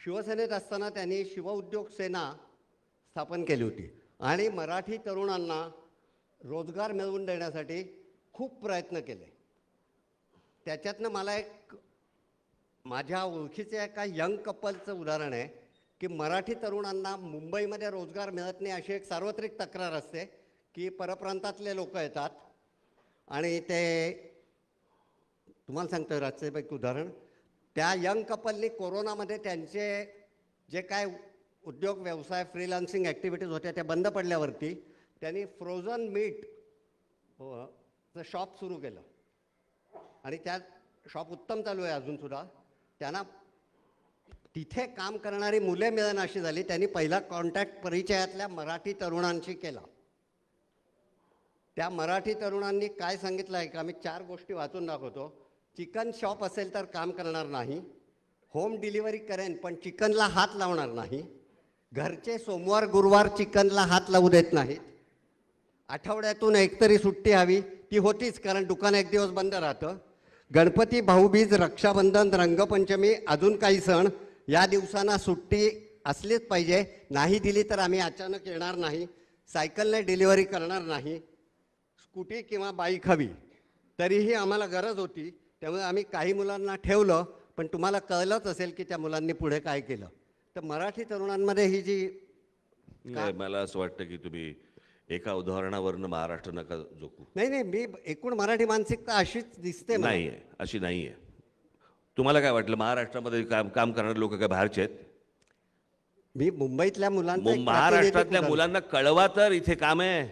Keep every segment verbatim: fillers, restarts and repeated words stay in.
शिवसेनेत असताना त्यांनी शिवउद्योग सेना स्थापन केली होती आणि मराठी तरुणांना रोजगार मिळवून देण्यासाठी खूप प्रयत्न केले. त्याच्यातनं मला एक माझ्या ओळखीचे एका यंग कपलचं उदाहरण आहे की मराठी तरुणांना मुंबईमध्ये रोजगार मिळत नाही अशी एक सार्वत्रिक तक्रार असते की परप्रांतातले लोक येतात आणि ते तुम्हाला सांगतो राजसाहेब उदाहरण. त्या यंग कपलनी कोरोनामध्ये त्यांचे जे काय उद्योग व्यवसाय फ्रीलान्सिंग ॲक्टिव्हिटीज होत्या त्या बंद पडल्यावरती त्यांनी फ्रोझन मीट शॉप सुरू केलं आणि त्या शॉप उत्तम चालू आहे अजूनसुद्धा. त्यांना तिथे काम करणारी मुले मिळेनाशी झाली. त्यांनी पहिला कॉन्टॅक्ट परिचयातल्या मराठी तरुणांशी केला. त्या मराठी तरुणांनी काय सांगितलं आहे का, मी चार गोष्टी वाचून दाखवतो. चिकन शॉप असेल तर काम करणार नाही, होम डिलिव्हरी करेन पण चिकनला हात लावणार नाही, घरचे सोमवार गुरुवार चिकनला हात लावू देत नाहीत, आठवड्यातून एकतरी सुट्टी हवी, ती होतीच कारण दुकान एक दिवस बंद राहतं, गणपती भाऊबीज रक्षाबंधन रंगपंचमी अजून काही सण या दिवसांना सुट्टी असलीच पाहिजे, नाही दिली तर आम्ही अचानक येणार नाही, सायकलने डिलिव्हरी करणार नाही, स्कूटी किंवा बाईक हवी. तरीही आम्हाला गरज होती त्यामुळे आम्ही काही मुलांना ठेवलं. पण तुम्हाला कळलंच असेल की त्या मुलांनी पुढे काय केलं. तर मराठी तरुणांमध्ये ही जी मला असं वाटतं की तुम्ही एका उदाहरणावरनं महाराष्ट्र नका जोखू. नाही नाही मी एकूण मराठी मानसिकता अशीच दिसते. नाही आहे, अशी नाही आहे. तुम्हाला काय वाटलं महाराष्ट्रामध्ये काम काम करणारे लोक काय बाहेरचे आहेत? मी मुंबईतल्या मुलांना महाराष्ट्रातल्या मुलांना कळवा तर इथे काम आहे.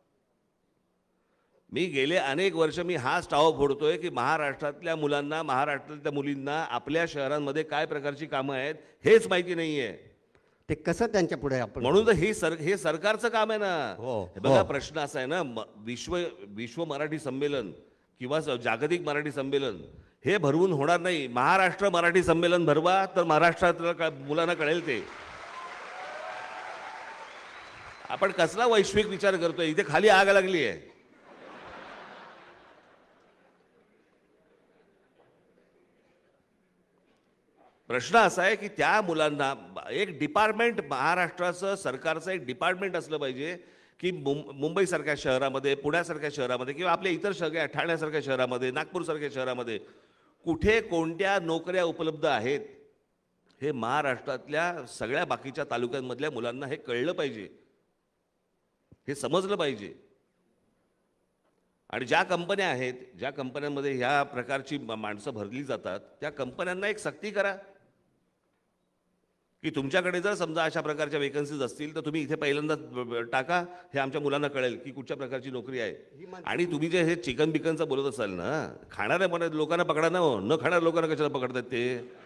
मी गेले अनेक वर्ष मी हा स्टाव फोडतोय की महाराष्ट्रातल्या मुलांना महाराष्ट्रातल्या मुलींना आपल्या शहरांमध्ये काय प्रकारची कामं आहेत हेच माहिती नाही आहे. ते कसं त्यांच्या पुढे आपण म्हणून तर हे सर हे सरकारचं काम आहे ना. हो, बघा हो. प्रश्न असा आहे ना, विश्व विश्व मराठी संमेलन किंवा जागतिक मराठी संमेलन हे भरवून होणार नाही. महाराष्ट्र मराठी संमेलन भरवा तर महाराष्ट्रातल्या मुलांना कळेल. ते आपण कसला वैश्विक विचार करतोय? इथे खाली आग लागली आहे. प्रश्न असा आहे की त्या मुलांना एक डिपार्टमेंट महाराष्ट्राचं सरकारचं एक डिपार्टमेंट असलं पाहिजे की मुंबईसारख्या शहरामध्ये पुण्यासारख्या शहरामध्ये किंवा आपल्या इतर सगळ्या ठाण्यासारख्या शहरामध्ये नागपूरसारख्या शहरामध्ये कुठे कोणत्या नोकऱ्या उपलब्ध आहेत हे महाराष्ट्रातल्या सगळ्या बाकीच्या तालुक्यांमधल्या मुलांना हे कळलं पाहिजे, हे समजलं पाहिजे. आणि ज्या कंपन्या आहेत ज्या कंपन्यांमध्ये ह्या प्रकारची माणसं भरली जातात त्या कंपन्यांना एक सक्ती करा की तुमच्याकडे जर समजा अशा प्रकारच्या वेकन्सीज असतील तर तुम्ही इथे पहिल्यांदा टाका, हे आमच्या मुलांना कळेल की कुठच्या प्रकारची नोकरी आहे. आणि तुम्ही जे हे चिकन बिकनचं बोलत असाल ना, खाणाऱ्या लोकांना पकडा ना, न खाणाऱ्या लोकांना कशाला पकडतात ते?